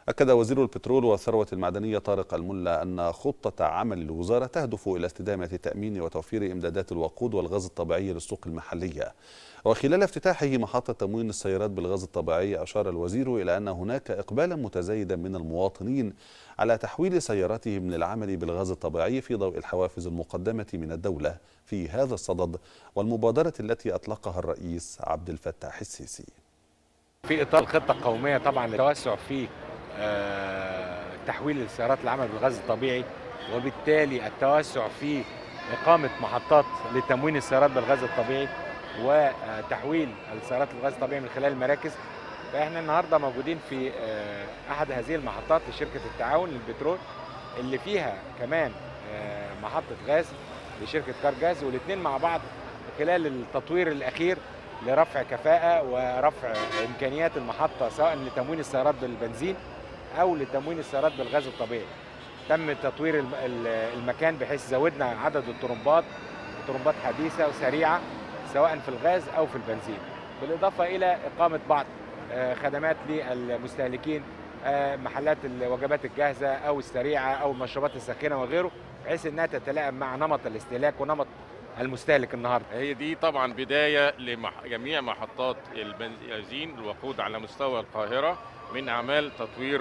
أكد وزير البترول والثروة المعدنية طارق الملا أن خطة عمل الوزارة تهدف إلى استدامة تأمين وتوفير إمدادات الوقود والغاز الطبيعي للسوق المحلية. وخلال افتتاحه محطة تموين السيارات بالغاز الطبيعي، أشار الوزير إلى أن هناك إقبالا متزايدا من المواطنين على تحويل سياراتهم للعمل بالغاز الطبيعي في ضوء الحوافز المقدمة من الدولة في هذا الصدد والمبادرة التي أطلقها الرئيس عبد الفتاح السيسي. في إطار الخطة القومية طبعا للتوسع في تحويل السيارات للعمل بالغاز الطبيعي، وبالتالي التوسع في إقامة محطات لتموين السيارات بالغاز الطبيعي وتحويل السيارات للغاز الطبيعي من خلال المراكز. فإحنا النهارده موجودين في أحد هذه المحطات لشركة التعاون للبترول، اللي فيها كمان محطة غاز لشركة كارجاز، والاثنين مع بعض خلال التطوير الأخير لرفع كفاءة ورفع إمكانيات المحطة سواء لتموين السيارات بالبنزين أو لتموين السيارات بالغاز الطبيعي. تم تطوير المكان بحيث زودنا عدد الطرمبات حديثة وسريعة سواء في الغاز أو في البنزين، بالإضافة إلى إقامة بعض خدمات للمستهلكين، محلات الوجبات الجاهزة أو السريعة أو المشروبات الساخنة وغيره، بحيث أنها تتلائم مع نمط الاستهلاك ونمط المستهلك النهارده. هي دي طبعا بدايه لجميع محطات البنزين الوقود على مستوى القاهره من اعمال تطوير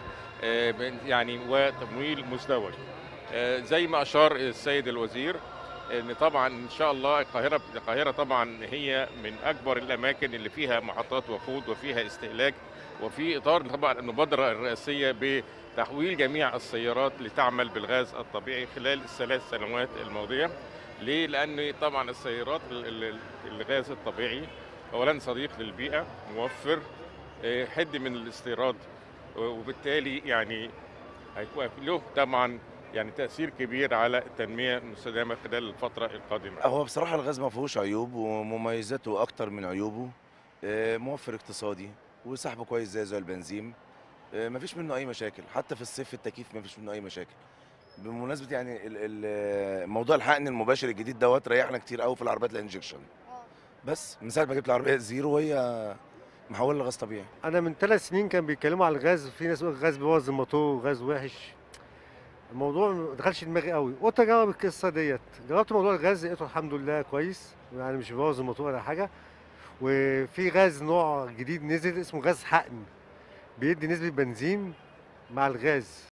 وتمويل مزدوج. زي ما اشار السيد الوزير ان طبعا ان شاء الله القاهره طبعا هي من اكبر الاماكن اللي فيها محطات وقود وفيها استهلاك، وفي اطار طبعا المبادره الرئاسيه بتحويل جميع السيارات لتعمل بالغاز الطبيعي خلال الثلاث سنوات الماضيه. ليه؟ لأن طبعا السيارات الغاز الطبيعي أولا صديق للبيئة، موفر، حد من الاستيراد، وبالتالي يعني هيكون له طبعا يعني تأثير كبير على التنمية المستدامة خلال الفترة القادمة. هو بصراحة الغاز ما فيهوش عيوب ومميزاته أكتر من عيوبه. موفر اقتصادي وسحبه كويس زي البنزين. ما فيش منه أي مشاكل، حتى في الصيف التكييف ما فيش منه أي مشاكل. بمناسبة يعني موضوع الحقن المباشر الجديد دوت ريحنا كتير قوي في العربيات الانجكشن. بس من ساعة ما جبت العربية الزيرو وهي محولة لغاز طبيعي. أنا من 3 سنين كان بيتكلموا على الغاز، في ناس بتقول الغاز بيبوظ الموتور وغاز وحش. الموضوع ما دخلش دماغي قوي، قلت اجرب القصه ديت. جربت موضوع الغاز لقيته الحمد لله كويس، يعني مش بيبوظ الموتور ولا حاجه. وفي غاز نوع جديد نزل اسمه غاز حقن، بيدي نسبه بنزين مع الغاز.